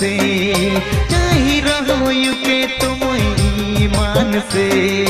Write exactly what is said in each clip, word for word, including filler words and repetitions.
से चाही रहो यू के तुम ईमान से।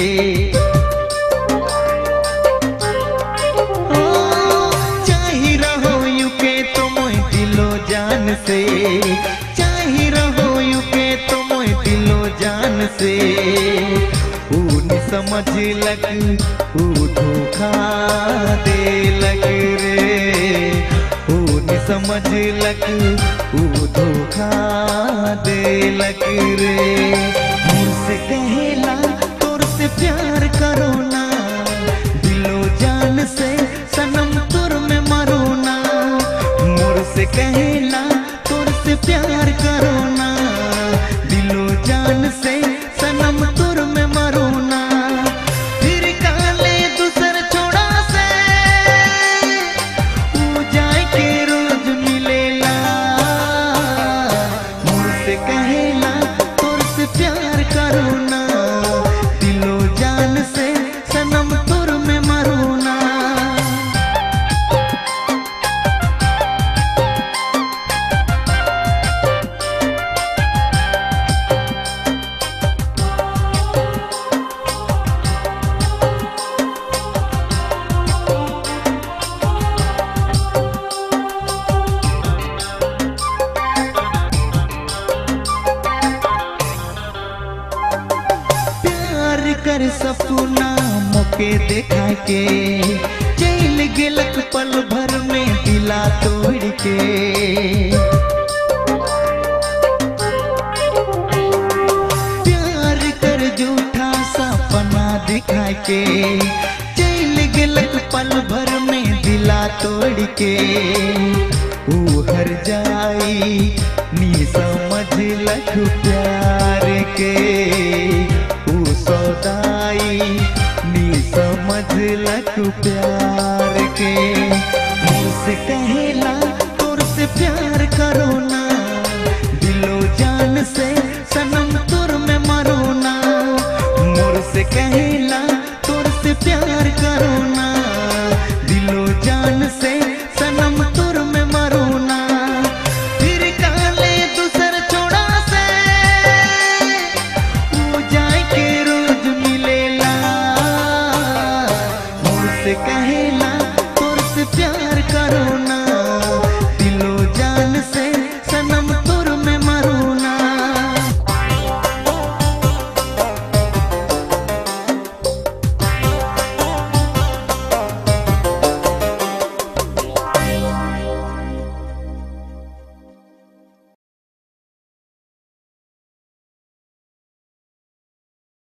ओ चाही रहो यू के तुम दिलो जान से, चाही रहो यू के तुम दिलो जान से। ऊ नि समझ लग ऊ धोखा दे लग रे, ऊ नि समझ लग ऊ धोखा दे लग रे। मुझसे कहेला तोर से प्यार करो ना, दिलो जान से सनम तुर में मरो ना। मुझसे कहेला तोर से प्यार करो ना, दिलो जान से सनम तुर में मरो ना। फिर काले दूसर छोड़ा से ऊ जाए के रोज मिलेला। मुझसे कहेला तोर से प्यार करो ना, दिलो जान से सनम तुर में मरो ना। कर सपना मौके देखा के चल गेलक पल भर में दिला तोड़ के। प्यार कर झूठा सपना दिखा के चल गेलक पल भर में दिला तोड़ के। ऊ हर जाई नी समझ लख प्यार के, सौदाई नी समझ लख प्यार के। मुझसे कहेला तोर से प्यार करो ना, दिलो जान से सनम तुर में मरो ना। मुझसे कहेला तोर से प्यार करो ना, दिलो जान से सनम तुर में मरो ना। फिर काले दूसर छोड़ा से ऊ जाए के रोज मिलेला। मुझसे कहे